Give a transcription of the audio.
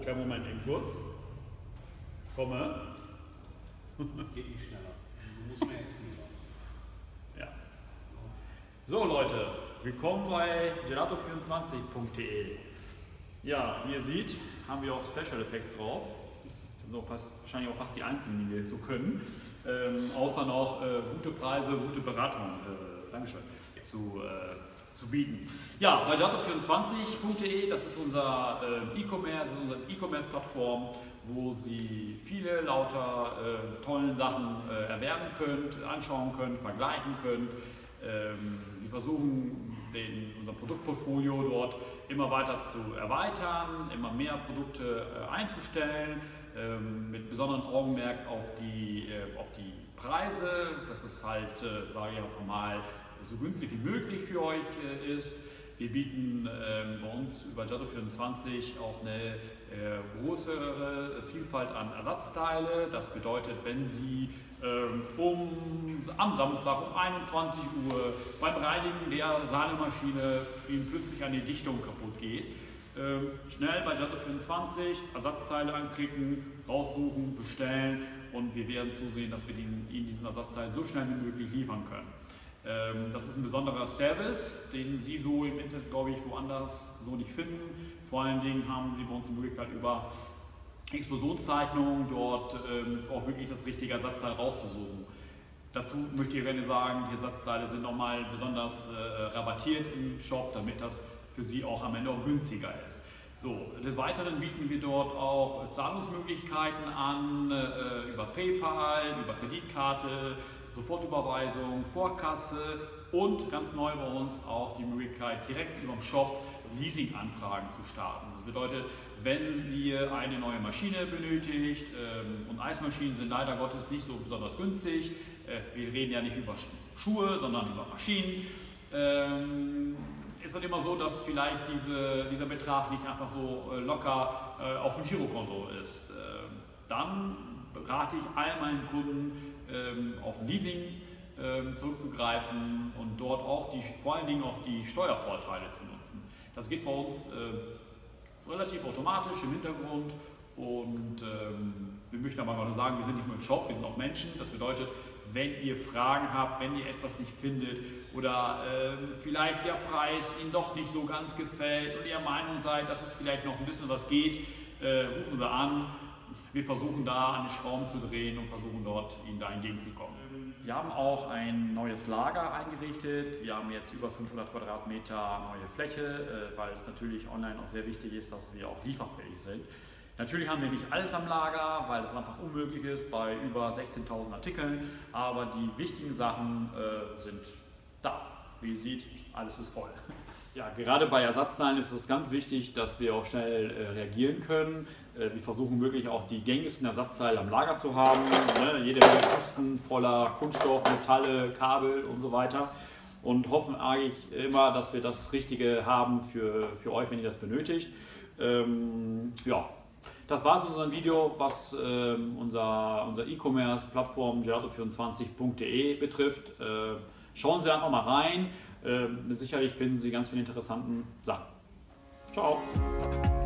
kleinen Moment, eben kurz. Komme. Geht nicht schneller. Du musst mehr essen. Ja. So Leute, willkommen bei gelato24.de. Ja, wie ihr seht, haben wir auch Special Effects drauf. Das sind wahrscheinlich auch fast die einzigen, die wir so können. Außer noch gute Preise, gute Beratung Dankeschön, zu bieten. Ja, bei gelato24.de, das ist unser E-Commerce-Plattform, wo Sie viele lauter tollen Sachen erwerben könnt, anschauen könnt, vergleichen könnt. Wir versuchen, unser Produktportfolio dort immer weiter zu erweitern, immer mehr Produkte einzustellen, mit besonderem Augenmerk auf die Preise, dass es halt, sage ich einfach mal, so günstig wie möglich für euch ist. Wir bieten bei uns über Gelato24 auch eine große Vielfalt an Ersatzteile. Das bedeutet, wenn Sie am Samstag um 21 Uhr beim Reinigen der Sahnemaschine Ihnen plötzlich eine Dichtung kaputt geht, schnell bei Gelato24 Ersatzteile anklicken, raussuchen, bestellen und wir werden zusehen, dass wir Ihnen diesen Ersatzteil so schnell wie möglich liefern können. Das ist ein besonderer Service, den Sie so im Internet, glaube ich, woanders so nicht finden. Vor allen Dingen haben Sie bei uns die Möglichkeit, über Explosionszeichnungen dort auch wirklich das richtige Ersatzteil rauszusuchen. Dazu möchte ich gerne sagen, die Ersatzteile sind nochmal besonders rabattiert im Shop, damit das für Sie auch am Ende auch günstiger ist. So, des Weiteren bieten wir dort auch Zahlungsmöglichkeiten an, über PayPal, über Kreditkarte, Sofortüberweisung, Vorkasse und ganz neu bei uns auch die Möglichkeit, direkt über den Shop Leasinganfragen zu starten. Das bedeutet, wenn ihr eine neue Maschine benötigt, und Eismaschinen sind leider Gottes nicht so besonders günstig, wir reden ja nicht über Schuhe, sondern über Maschinen, ist es immer so, dass vielleicht dieser Betrag nicht einfach so locker auf dem Girokonto ist. Dann rate ich all meinen Kunden, auf Leasing zurückzugreifen und dort auch vor allen Dingen auch die Steuervorteile zu nutzen. Das geht bei uns relativ automatisch im Hintergrund und wir möchten aber mal sagen, wir sind nicht nur ein Shop, wir sind auch Menschen. Das bedeutet, wenn ihr Fragen habt, wenn ihr etwas nicht findet oder vielleicht der Preis Ihnen doch nicht so ganz gefällt und ihr der Meinung seid, dass es vielleicht noch ein bisschen was geht, rufen Sie an. Wir versuchen da an die Schrauben zu drehen und versuchen dort Ihnen da entgegenzukommen. Wir haben auch ein neues Lager eingerichtet. Wir haben jetzt über 500 Quadratmeter neue Fläche, weil es natürlich online auch sehr wichtig ist, dass wir auch lieferfähig sind. Natürlich haben wir nicht alles am Lager, weil es einfach unmöglich ist bei über 16.000 Artikeln, aber die wichtigen Sachen sind da. Wie ihr seht, alles ist voll. Ja, gerade bei Ersatzteilen ist es ganz wichtig, dass wir auch schnell reagieren können. Wir versuchen wirklich auch die gängigsten Ersatzteile am Lager zu haben. Ne? Jede Menge Kisten voller Kunststoff, Metalle, Kabel und so weiter. Und hoffen eigentlich immer, dass wir das Richtige haben für euch, wenn ihr das benötigt. Ja. Das war es in unserem Video, was unser E-Commerce-Plattform gelato24.de betrifft. Schauen Sie einfach mal rein. Sicherlich finden Sie ganz viele interessante Sachen. Ciao!